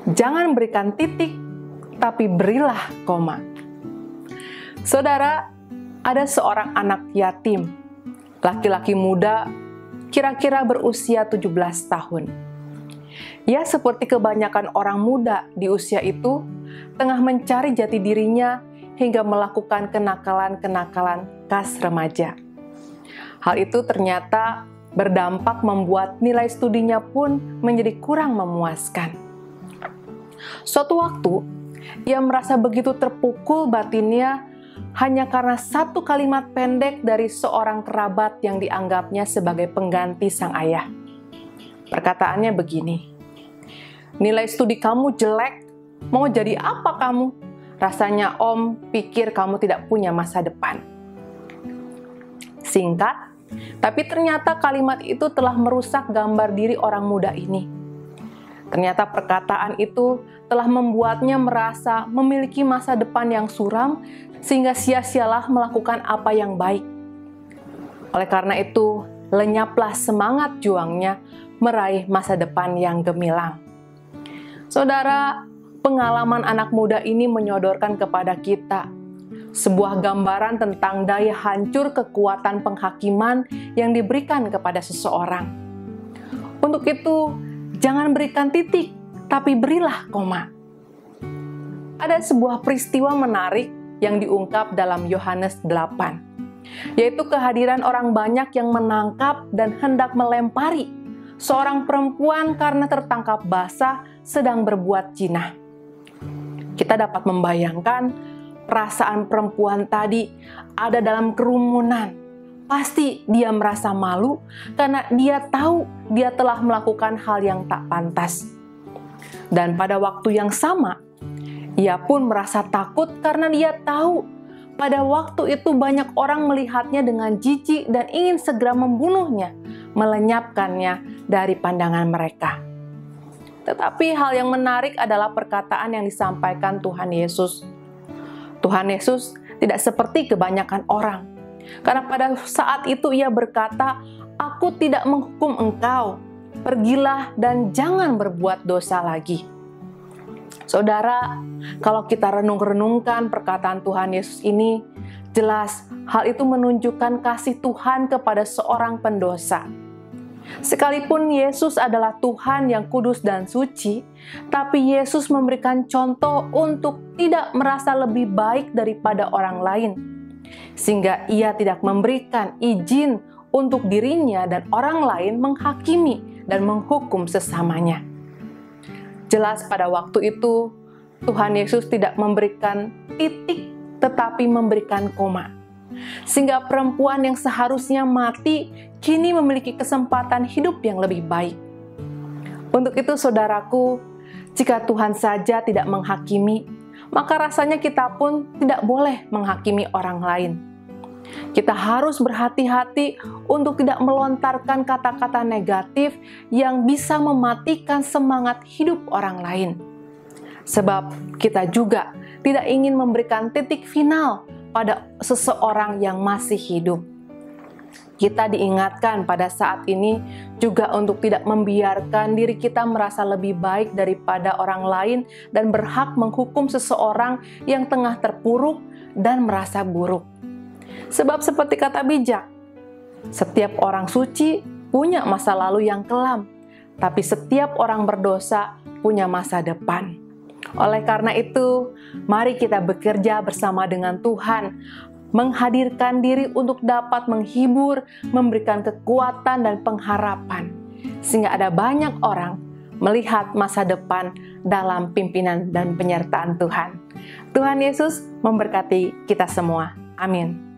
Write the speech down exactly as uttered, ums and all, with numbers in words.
Jangan berikan titik, tapi berilah koma. Saudara, ada seorang anak yatim, laki-laki muda, kira-kira berusia tujuh belas tahun. Ia seperti kebanyakan orang muda di usia itu, tengah mencari jati dirinya hingga melakukan kenakalan-kenakalan khas remaja. Hal itu ternyata berdampak membuat nilai studinya pun menjadi kurang memuaskan. Suatu waktu, ia merasa begitu terpukul batinnya hanya karena satu kalimat pendek dari seorang kerabat yang dianggapnya sebagai pengganti sang ayah. Perkataannya begini, "Nilai studi kamu jelek, mau jadi apa kamu? Rasanya om pikir kamu tidak punya masa depan." Singkat, tapi ternyata kalimat itu telah merusak gambar diri orang muda ini. Ternyata perkataan itu telah membuatnya merasa memiliki masa depan yang suram, sehingga sia-sialah melakukan apa yang baik. Oleh karena itu, lenyaplah semangat juangnya meraih masa depan yang gemilang. Saudara, pengalaman anak muda ini menyodorkan kepada kita sebuah gambaran tentang daya hancur kekuatan penghakiman yang diberikan kepada seseorang. Untuk itu, jangan berikan titik, tapi berilah koma. Ada sebuah peristiwa menarik yang diungkap dalam Yohanes delapan, yaitu kehadiran orang banyak yang menangkap dan hendak melempari seorang perempuan karena tertangkap basah sedang berbuat zina. Kita dapat membayangkan perasaan perempuan tadi ada dalam kerumunan. Pasti dia merasa malu karena dia tahu dia telah melakukan hal yang tak pantas. Dan pada waktu yang sama, ia pun merasa takut karena dia tahu pada waktu itu banyak orang melihatnya dengan jijik dan ingin segera membunuhnya, melenyapkannya dari pandangan mereka. Tetapi hal yang menarik adalah perkataan yang disampaikan Tuhan Yesus. Tuhan Yesus tidak seperti kebanyakan orang. Karena pada saat itu ia berkata, "Aku tidak menghukum engkau. Pergilah dan jangan berbuat dosa lagi." Saudara, kalau kita renung-renungkan perkataan Tuhan Yesus ini, jelas hal itu menunjukkan kasih Tuhan kepada seorang pendosa. Sekalipun Yesus adalah Tuhan yang kudus dan suci, tapi Yesus memberikan contoh untuk tidak merasa lebih baik daripada orang lain, sehingga ia tidak memberikan izin untuk dirinya dan orang lain menghakimi dan menghukum sesamanya. Jelas pada waktu itu, Tuhan Yesus tidak memberikan titik, tetapi memberikan koma. Sehingga perempuan yang seharusnya mati, kini memiliki kesempatan hidup yang lebih baik. Untuk itu saudaraku, jika Tuhan saja tidak menghakimi, maka rasanya kita pun tidak boleh menghakimi orang lain. Kita harus berhati-hati untuk tidak melontarkan kata-kata negatif yang bisa mematikan semangat hidup orang lain. Sebab kita juga tidak ingin memberikan titik final pada seseorang yang masih hidup. Kita diingatkan pada saat ini juga untuk tidak membiarkan diri kita merasa lebih baik daripada orang lain dan berhak menghukum seseorang yang tengah terpuruk dan merasa buruk. Sebab seperti kata bijak, setiap orang suci punya masa lalu yang kelam, tapi setiap orang berdosa punya masa depan. Oleh karena itu, mari kita bekerja bersama dengan Tuhan, menghadirkan diri untuk dapat menghibur, memberikan kekuatan dan pengharapan, sehingga ada banyak orang melihat masa depan dalam pimpinan dan penyertaan Tuhan. Tuhan Yesus memberkati kita semua. Amin.